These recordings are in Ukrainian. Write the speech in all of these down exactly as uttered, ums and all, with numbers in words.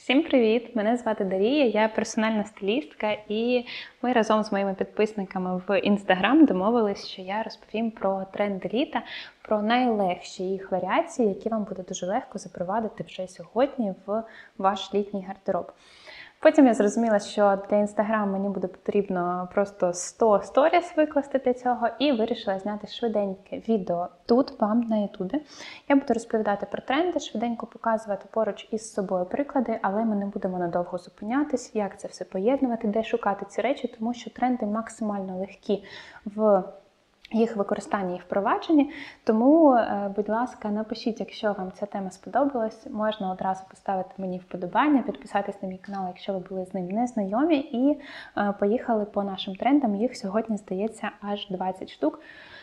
Всім привіт! Мене звати Дарія, я персональна стилістка, і ми разом з моїми підписниками в Instagram домовились, що я розповім про тренди літа, про найлегші їх варіації, які вам буде дуже легко запровадити вже сьогодні в ваш літній гардероб. Потім я зрозуміла, що для Instagram мені буде потрібно просто сто сторіс викласти для цього, і вирішила зняти швиденьке відео тут, вам на ютубі. Я буду розповідати про тренди, швиденько показувати поруч із собою приклади, але ми не будемо надовго зупинятись, як це все поєднувати, де шукати ці речі, тому що тренди максимально легкі в їх використанні і впровадженні. Тому, будь ласка, напишіть, якщо вам ця тема сподобалась. Можна одразу поставити мені вподобання, підписатись на мій канал, якщо ви були з ним не знайомі. І поїхали по нашим трендам. Їх сьогодні, здається, аж двадцять штук.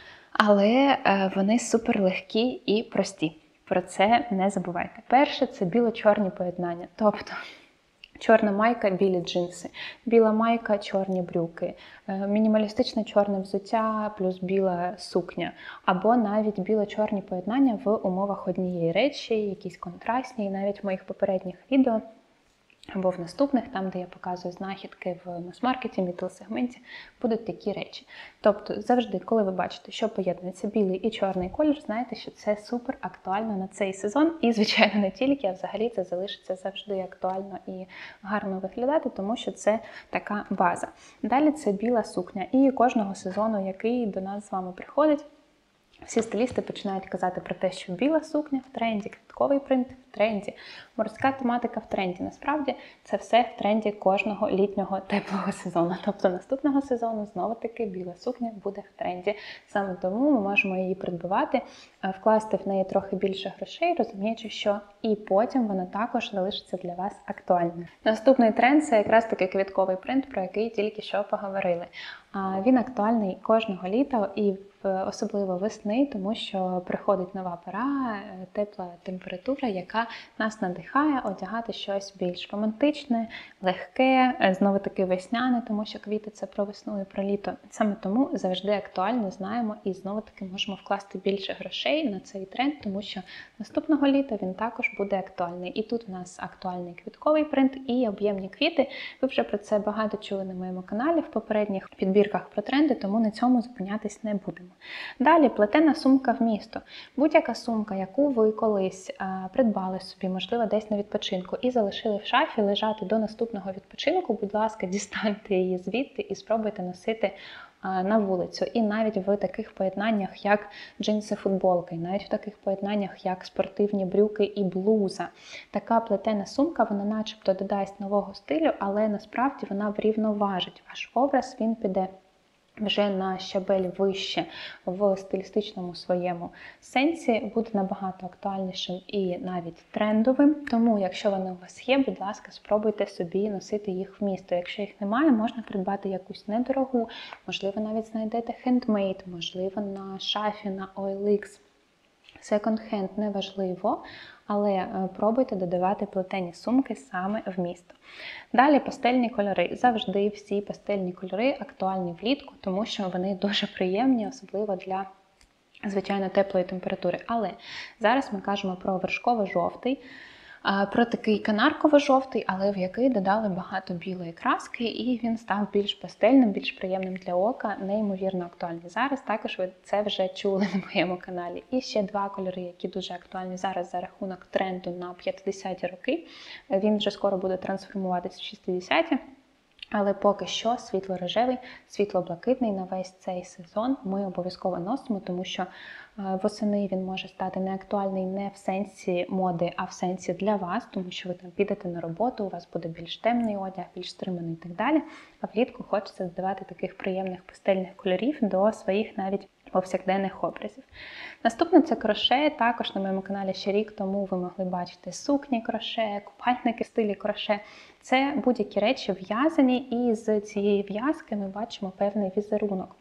Але вони супер легкі і прості. Про це не забувайте. Перше – це біло-чорні поєднання. Тобто чорна майка, білі джинси, біла майка, чорні брюки, мінімалістичне чорне взуття плюс біла сукня, або навіть біло-чорні поєднання в умовах однієї речі, якісь контрастні, і навіть в моїх попередніх відео або в наступних, там, де я показую знахідки в мас-маркеті, мідл-сегменті, будуть такі речі. Тобто завжди, коли ви бачите, що поєднується білий і чорний колір, знаєте, що це супер актуально на цей сезон. І, звичайно, не тільки, а взагалі це залишиться завжди актуально і гарно виглядати, тому що це така база. Далі це біла сукня. І кожного сезону, який до нас з вами приходить, всі стилісти починають казати про те, що біла сукня в тренді, квітковий принт в тренді, морська тематика в тренді. Насправді, це все в тренді кожного літнього теплого сезону. Тобто наступного сезону знову-таки біла сукня буде в тренді. Саме тому ми можемо її придбати, вкласти в неї трохи більше грошей, розуміючи, що і потім вона також залишиться для вас актуальною. Наступний тренд – це якраз таки квітковий принт, про який тільки що поговорили. Він актуальний кожного літа і особливо весни, тому що приходить нова пора, тепла температура, яка нас надихає одягати щось більш романтичне, легке, знову-таки весняне, тому що квіти – це про весну і про літо. Саме тому завжди актуально знаємо і знову-таки можемо вкласти більше грошей на цей тренд, тому що наступного літа він також буде актуальний. І тут у нас актуальний квітковий принт і об'ємні квіти. Ви вже про це багато чули на моєму каналі в попередніх підбірках про тренди, тому на цьому зупинятись не будемо. Далі плетена сумка в місто. Будь-яка сумка, яку ви колись а, придбали собі, можливо, десь на відпочинку, і залишили в шафі лежати до наступного відпочинку, будь ласка, дістаньте її звідти і спробуйте носити а, на вулицю. І навіть в таких поєднаннях, як джинси-футболки, і навіть в таких поєднаннях, як спортивні брюки і блуза. Така плетена сумка, вона начебто додасть нового стилю, але насправді вона врівноважить ваш образ, він піде вже на щабель вище в стилістичному своєму сенсі, буде набагато актуальнішим і навіть трендовим. Тому, якщо вони у вас є, будь ласка, спробуйте собі носити їх в місто. Якщо їх немає, можна придбати якусь недорогу, можливо, навіть знайдете хендмейд, можливо, на шафі, на о ел ікс. Секонд-хенд неважливо, але пробуйте додавати плетені сумки саме в місто. Далі пастельні кольори. Завжди всі пастельні кольори актуальні влітку, тому що вони дуже приємні, особливо для, звичайно, теплої температури. Але зараз ми кажемо про вершково-жовтий, про такий канарково-жовтий, але в який додали багато білої краски, і він став більш пастельним, більш приємним для ока, неймовірно актуальний зараз. Також ви це вже чули на моєму каналі. І ще два кольори, які дуже актуальні зараз за рахунок тренду на п'ятдесяті роки. Він вже скоро буде трансформуватися в шістдесяті. Але поки що світло-рожевий, світло-блакитний на весь цей сезон ми обов'язково носимо, тому що восени він може стати неактуальний не в сенсі моди, а в сенсі для вас, тому що ви там підете на роботу, у вас буде більш темний одяг, більш стриманий і так далі. А влітку хочеться додавати таких приємних пастельних кольорів до своїх навіть повсякденних образів. Наступне – це кроше. Також на моєму каналі ще рік тому ви могли бачити сукні кроше, купальники в стилі кроше. Це будь-які речі в'язані, і з цієї в'язки ми бачимо певний візерунок.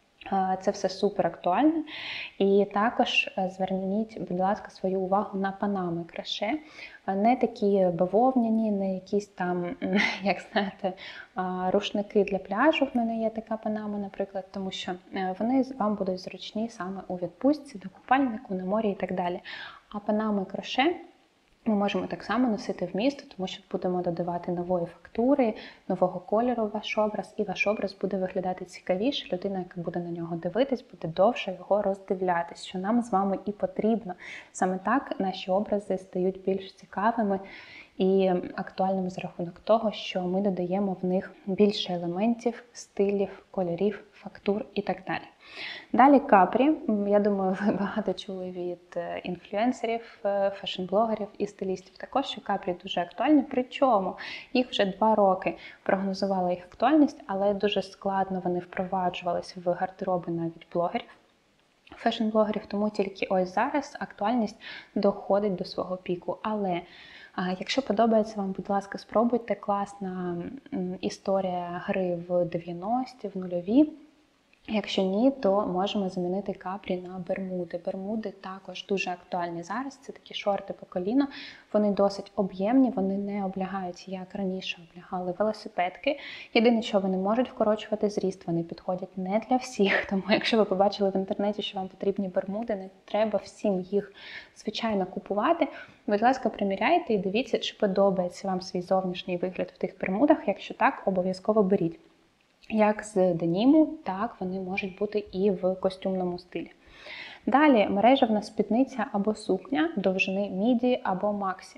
Це все супер актуально. І також зверніть, будь ласка, свою увагу на панами кроше. Не такі бавовняні, не якісь там, як знаєте, рушники для пляжу. В мене є така панама, наприклад, тому що вони вам будуть зручні саме у відпустці, до купальнику, на морі і так далі. А панами кроше Ми можемо так само носити в місто, тому що будемо додавати нової фактури, нового кольору в ваш образ, і ваш образ буде виглядати цікавіше. Людина, яка буде на нього дивитись, буде довше його роздивлятись, що нам з вами і потрібно. Саме так наші образи стають більш цікавими і актуальними за рахунок того, що ми додаємо в них більше елементів, стилів, кольорів, фактур і так далі. Далі капрі. Я думаю, ви багато чули від інфлюенсерів, фешн-блогерів і стилістів також, що капрі дуже актуальні. Причому їх вже два роки прогнозувала їх актуальність, але дуже складно вони впроваджувалися в гардероби навіть блогерів, фешн-блогерів, тому тільки ось зараз актуальність доходить до свого піку. Але а якщо подобається вам, будь ласка, спробуйте. Класна історія гри в дев'яності, в нульові. Якщо ні, то можемо замінити капрі на бермуди. Бермуди також дуже актуальні зараз. Це такі шорти по коліно. Вони досить об'ємні, вони не облягають, як раніше облягали велосипедки. Єдине, що вони можуть вкорочувати зріст, вони підходять не для всіх. Тому якщо ви побачили в інтернеті, що вам потрібні бермуди, не треба всім їх, звичайно, купувати. Будь ласка, приміряйте і дивіться, чи подобається вам свій зовнішній вигляд в тих бермудах. Якщо так, обов'язково беріть. Як з деніму, так вони можуть бути і в костюмному стилі. Далі мережевна спідниця або сукня довжини міді або максі.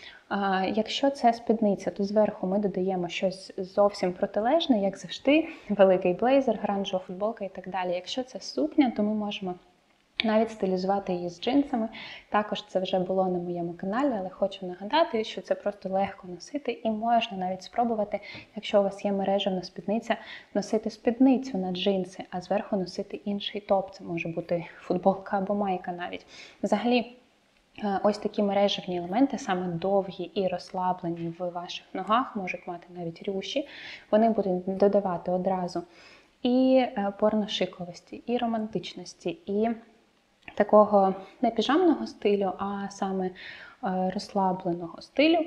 Якщо це спідниця, то зверху ми додаємо щось зовсім протилежне, як завжди, великий блейзер, гранжова футболка і так далі. Якщо це сукня, то ми можемо навіть стилізувати її з джинсами. Також це вже було на моєму каналі, але хочу нагадати, що це просто легко носити і можна навіть спробувати, якщо у вас є мережевна спідниця, носити спідницю на джинси, а зверху носити інший топ. Це може бути футболка або майка навіть. Взагалі, ось такі мережевні елементи, саме довгі і розслаблені в ваших ногах, можуть мати навіть рюші. Вони будуть додавати одразу і порношиковості, і романтичності, і такого не піжамного стилю, а саме розслабленого стилю.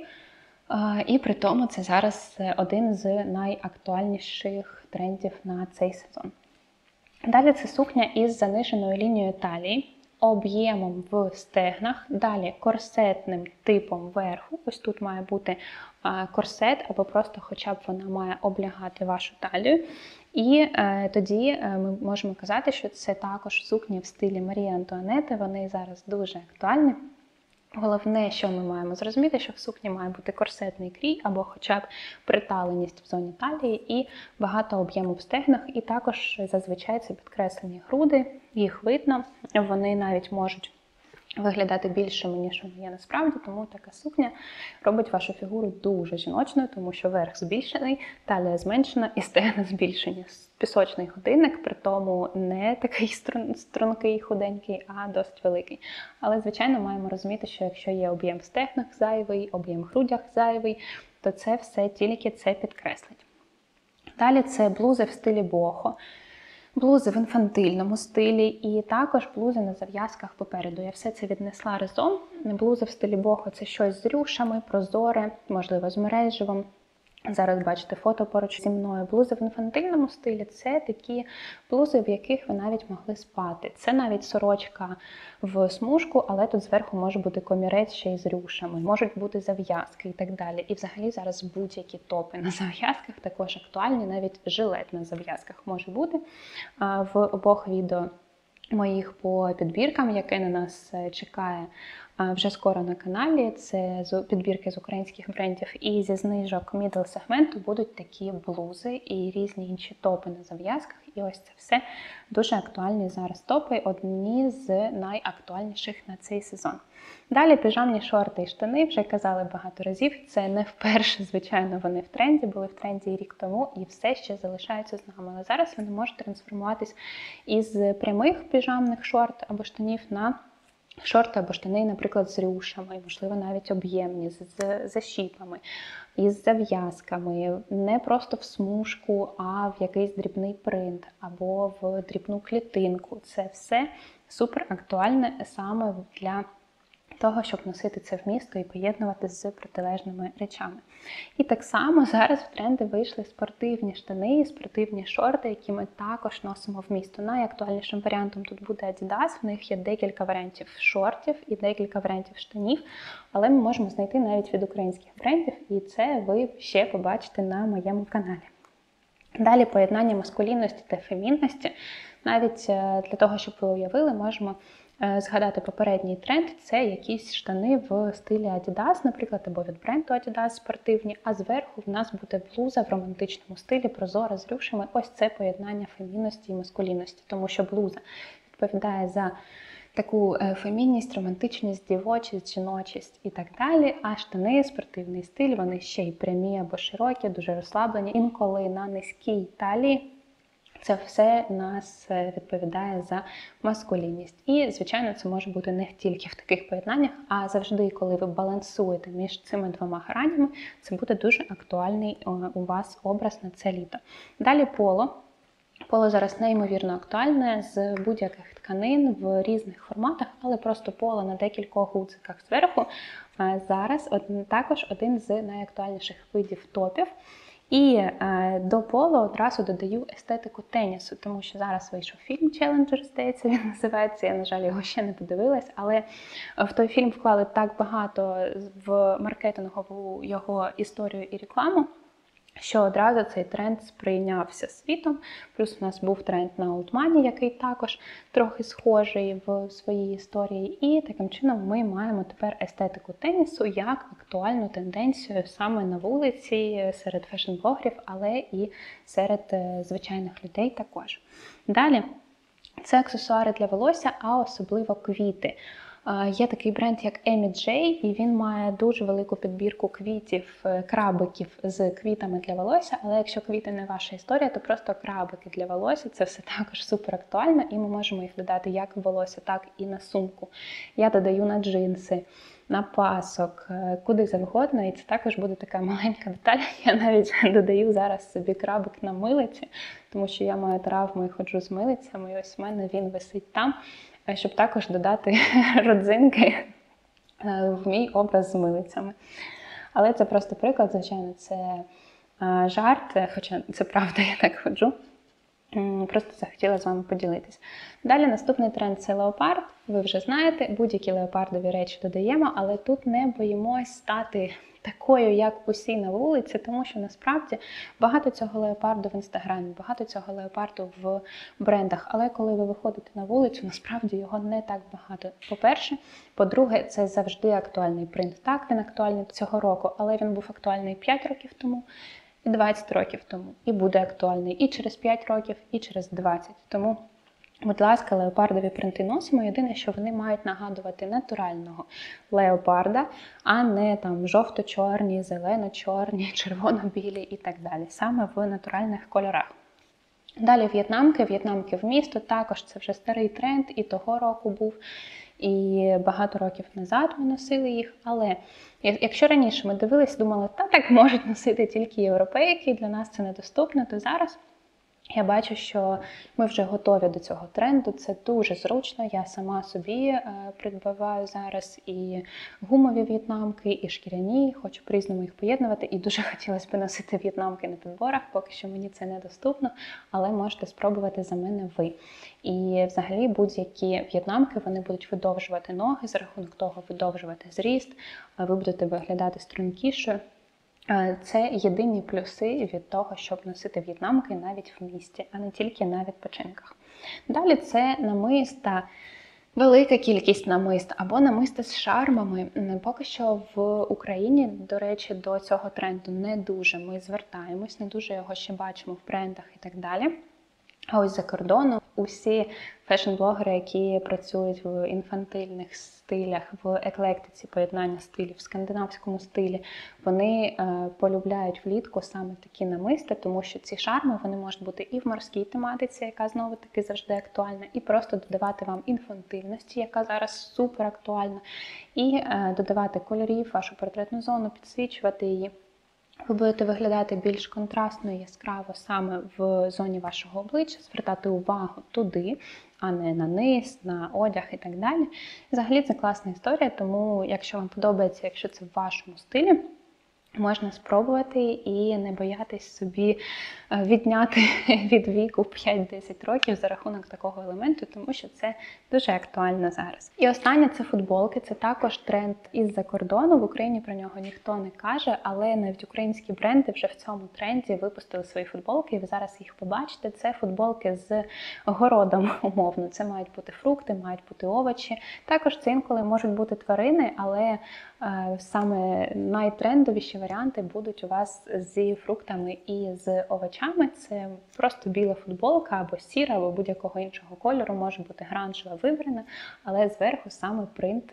І при тому це зараз один з найактуальніших трендів на цей сезон. Далі це сукня із заниженою лінією талії, об'ємом в стегнах, далі корсетним типом верху. Ось тут має бути корсет, або просто хоча б вона має облягати вашу талію. І е, тоді е, ми можемо казати, що це також сукні в стилі Марії Антуанети, вони зараз дуже актуальні. Головне, що ми маємо зрозуміти, що в сукні має бути корсетний крій, або хоча б приталеність в зоні талії і багато об'єму в стегнах. І також зазвичай це підкреслені груди, їх видно, вони навіть можуть виглядати більшими, ніж вони є насправді, тому така сукня робить вашу фігуру дуже жіночною, тому що верх збільшений, талія зменшена і стегна збільшені. Пісочний годинник, при тому не такий стрункий, худенький, а досить великий. Але, звичайно, маємо розуміти, що якщо є об'єм в стегнах зайвий, об'єм в грудях зайвий, то це все тільки це підкреслить. Далі це блузи в стилі бохо. Блузи в інфантильному стилі і також блузи на зав'язках попереду. Я все це віднесла разом. Блузи в стилі бохо – це щось з рюшами, прозоре, можливо, з мереживом. Зараз бачите фото поруч зі мною. Блузи в інфантильному стилі – це такі блузи, в яких ви навіть могли спати. Це навіть сорочка в смужку, але тут зверху може бути комірець ще й з рюшами. Можуть бути зав'язки і так далі. І взагалі зараз будь-які топи на зав'язках також актуальні, навіть жилет на зав'язках може бути. В обох відео моїх по підбіркам, яке на нас чекає вже скоро на каналі, це підбірки з українських брендів, і зі знижок мідл-сегменту будуть такі блузи і різні інші топи на зав'язках. І ось це все дуже актуальні зараз топи, одні з найактуальніших на цей сезон. Далі піжамні шорти і штани, вже казали багато разів, це не вперше, звичайно, вони в тренді, були в тренді і рік тому, і все ще залишаються з нами. Але зараз вони можуть трансформуватись із прямих піжамних шорт або штанів на шорти або штани, наприклад, з рюшами, можливо, навіть об'ємні, з защіпами, із зав'язками, не просто в смужку, а в якийсь дрібний принт або в дрібну клітинку. Це все супер актуальне саме для того, щоб носити це в місто і поєднувати з протилежними речами. І так само зараз в тренди вийшли спортивні штани і спортивні шорти, які ми також носимо в місто. Найактуальнішим варіантом тут буде Adidas, в них є декілька варіантів шортів і декілька варіантів штанів, але ми можемо знайти навіть від українських брендів, і це ви ще побачите на моєму каналі. Далі поєднання маскулінності та фемінності. Навіть для того, щоб ви уявили, можемо згадати попередній тренд – це якісь штани в стилі Adidas, наприклад, або від бренду Adidas спортивні, а зверху в нас буде блуза в романтичному стилі, прозора, з рюшами. Ось це поєднання фемінності і маскулінності, тому що блуза відповідає за таку фемінність, романтичність, дівочість, жіночість і так далі, а штани, спортивний стиль, вони ще й прямі або широкі, дуже розслаблені, інколи на низькій талії. Це все нас відповідає за маскулінність. І, звичайно, це може бути не тільки в таких поєднаннях, а завжди, коли ви балансуєте між цими двома гранями, це буде дуже актуальний у вас образ на це літо. Далі поло. Поло зараз неймовірно актуальне з будь-яких тканин в різних форматах, але просто поло на декількох гудзиках зверху. Зараз також один з найактуальніших видів топів. І е, до поло одразу додаю естетику тенісу, тому що зараз вийшов фільм «Челенджер», здається, він називається. Я, на жаль, його ще не подивилась, але в той фільм вклали так багато в маркетингову його історію і рекламу, що одразу цей тренд сприйнявся світом. Плюс у нас був тренд на Old Money, який також трохи схожий в своїй історії. І таким чином ми маємо тепер естетику тенісу як актуальну тенденцію саме на вулиці, серед фешн-блогерів, але і серед звичайних людей також. Далі, це аксесуари для волосся, а особливо квіти. Є такий бренд, як Amy J, і він має дуже велику підбірку квітів, крабиків з квітами для волосся, але якщо квіти не ваша історія, то просто крабики для волосся, це все також супер актуально, і ми можемо їх додати як в волосся, так і на сумку. Я додаю на джинси, на пасок, куди завгодно, і це також буде така маленька деталь. Я навіть додаю зараз собі крабик на милиці, тому що я маю травму і ходжу з милицями, і ось в мене він висить там, щоб також додати родзинки в мій образ з милицями. Але це просто приклад, звичайно, це жарт, хоча це правда, я так ходжу. Просто захотіла з вами поділитись. Далі наступний тренд – це леопард. Ви вже знаєте, будь-які леопардові речі додаємо, але тут не боїмось стати такою, як усі на вулиці, тому що насправді багато цього леопарду в інстаграмі, багато цього леопарду в брендах, але коли ви виходите на вулицю, насправді його не так багато. По-перше, по-друге, це завжди актуальний принт. Так, він актуальний цього року, але він був актуальний п'ять років тому, і двадцять років тому, і буде актуальний і через п'ять років, і через двадцять. Тому, будь ласка, леопардові принти носимо. Єдине, що вони мають нагадувати натурального леопарда, а не там жовто-чорні, зелено-чорні, червоно-білі і так далі. Саме в натуральних кольорах. Далі в'єтнамки. В'єтнамки в місто. Також це вже старий тренд, і того року був, і багато років назад ми носили їх. Але якщо раніше ми дивились, думали, та так можуть носити тільки європейки, для нас це недоступно, то зараз я бачу, що ми вже готові до цього тренду, це дуже зручно, я сама собі е, придбаваю зараз і гумові в'єтнамки, і шкіряні, хочу по-різному їх поєднувати, і дуже хотілося б носити в'єтнамки на підборах, поки що мені це недоступно, але можете спробувати за мене ви. І взагалі будь-які в'єтнамки, вони будуть видовжувати ноги, за рахунок того видовжувати зріст, ви будете виглядати стрункішою. Це єдині плюси від того, щоб носити в'єтнамки навіть в місті, а не тільки на відпочинках. Далі це намиста, велика кількість намист або намиста з шармами. Поки що в Україні, до речі, до цього тренду не дуже ми звертаємось, не дуже його ще бачимо в брендах і так далі. А ось за кордоном усі фешн-блогери, які працюють в інфантильних стилях, в еклектиці, поєднання стилів, в скандинавському стилі, вони е, полюбляють влітку саме такі намиста, тому що ці шарми, вони можуть бути і в морській тематиці, яка знову-таки завжди актуальна, і просто додавати вам інфантильності, яка зараз супер актуальна, і е, додавати кольорів, вашу портретну зону, підсвічувати її. Ви будете виглядати більш контрастно і яскраво саме в зоні вашого обличчя, звертати увагу туди, а не на низ, на одяг і так далі. Взагалі це класна історія, тому якщо вам подобається, якщо це в вашому стилі, можна спробувати і не боятись собі відняти від віку п'ять-десять років за рахунок такого елементу, тому що це дуже актуально зараз. І останнє – це футболки. Це також тренд із-за кордону. В Україні про нього ніхто не каже, але навіть українські бренди вже в цьому тренді випустили свої футболки, і ви зараз їх побачите. Це футболки з городом, умовно. Це мають бути фрукти, мають бути овочі. Також це інколи можуть бути тварини, але е, саме найтрендовіші варіанти будуть у вас зі фруктами і з овочами. Це просто біла футболка або сіра, або будь-якого іншого кольору, може бути гранжева, вибрана, але зверху саме принт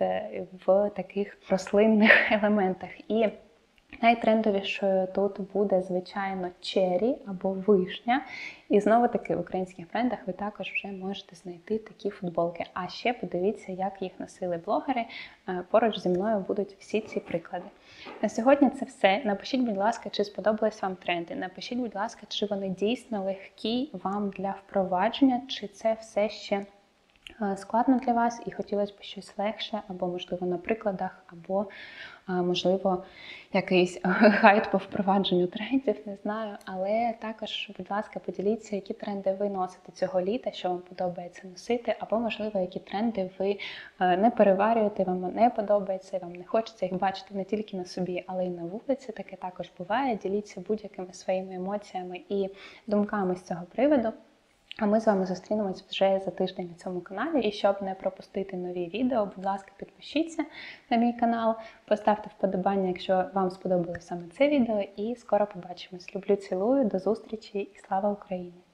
в таких рослинних елементах. І найтрендовішою тут буде, звичайно, чері або вишня. І знову-таки в українських брендах ви також вже можете знайти такі футболки. А ще подивіться, як їх носили блогери. Поруч зі мною будуть всі ці приклади. На сьогодні це все. Напишіть, будь ласка, чи сподобались вам тренди. Напишіть, будь ласка, чи вони дійсно легкі вам для впровадження, чи це все ще складно для вас і хотілося б щось легше, або, можливо, на прикладах, або, можливо, якийсь гайд по впровадженню трендів, не знаю. Але також, будь ласка, поділіться, які тренди ви носите цього літа, що вам подобається носити, або, можливо, які тренди ви не переварюєте, вам не подобається, вам не хочеться їх бачити не тільки на собі, але й на вулиці. Таке також буває. Діліться будь-якими своїми емоціями і думками з цього приводу. А ми з вами зустрінемось вже за тиждень на цьому каналі. І щоб не пропустити нові відео, будь ласка, підпишіться на мій канал, поставте вподобання, якщо вам сподобалось саме це відео, і скоро побачимось. Люблю, цілую, до зустрічі і слава Україні!